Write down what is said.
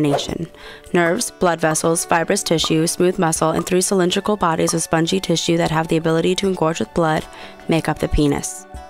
nation. Nerves, blood vessels, fibrous tissue, smooth muscle, and 3 cylindrical bodies of spongy tissue that have the ability to engorge with blood make up the penis.